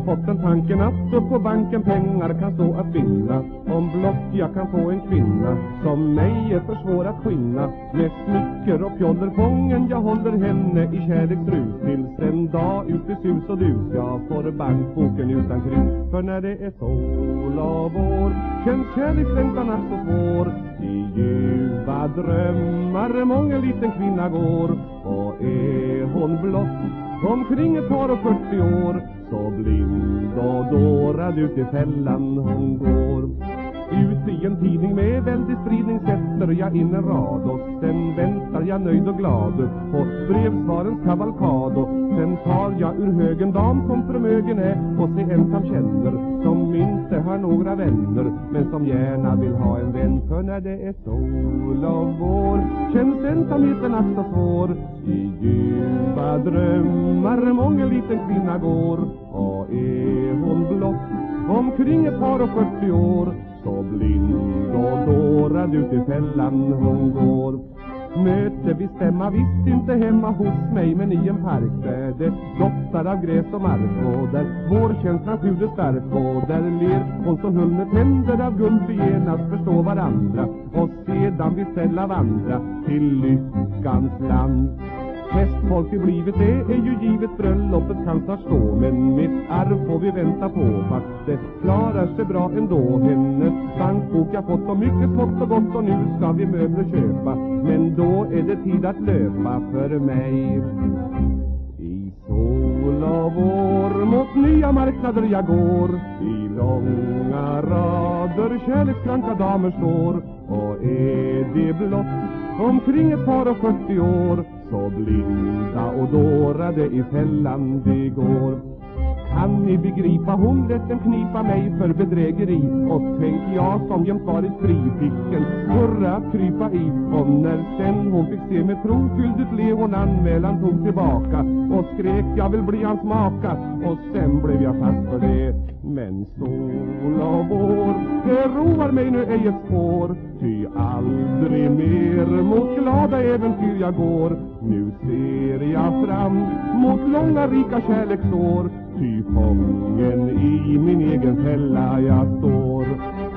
fått en tanken att upp på banken pengar kan stå att vinna. Om blott jag kan få en kvinna som mig är för svår att skinna. Med smycker och pjoller fången, jag håller henne i kärleksrus. Tills en dag ut i sus och dus jag får bankboken utan krus. För när det är sol och vår känns kärlekslängtan så svår. I ljuva drömmar många liten kvinna går. Och är hon blott omkring ett par och 40 år, så blind och dårad ut i fällan hon går. Ut i en tidning med väldig spridning sätter jag in en rad. Och sen väntar jag nöjd och glad på brevsvarens kavalkad. Och sen tar jag ur högen dam som förmögen är och se ensam känner, som inte har några vänner men som gärna vill ha en vän. För när det är sol och vår känns ensamheten så svår. I ljuva drömmar många liten kvinna går. Och är hon blott omkring ett par och 40 år, så blind och dårad ut i fällan hon går. Möte vi stämma visst inte hemma hos mig, men i en park där det doftar av gräs och mark. Och där vårkänslan sjuder stark, och där ler hon så hull med tänder av guld. Vi genast förstå varandra och sedan vi ställa vandra till lyckans land. Festfolk i blivet det är ju givet, bröllopet kan snart stå. Men mitt arv får vi vänta på, fast det klarar sig bra ändå. Hennes bankbok jag fått så mycket smått och gott, och nu ska vi möbler köpa. Men då är det tid att löpa för mig. I sol och vår mot nya marknader jag går. I långa rader kärlekskranka damer står. Och är det blott omkring ett par och 40 år, så blinda och dårade i fällan det går. Kan ni begripa, hon lät en knipa mig för bedrägeri. Och tänk jag som jämt varit fri fick en hurra att krypa i. Och när sen hon fick se med trofyldigt le, hon anmälan tog tillbaka och skrek jag vill bli hans maka. Och sen blev jag fast för det. Men sol och vår, det roar mig nu ej ett spår. Ty aldrig mer mot glada äventyr jag går. Nu ser jag fram mot långa rika kärleksår. Ty fången i min egen fälla jag står.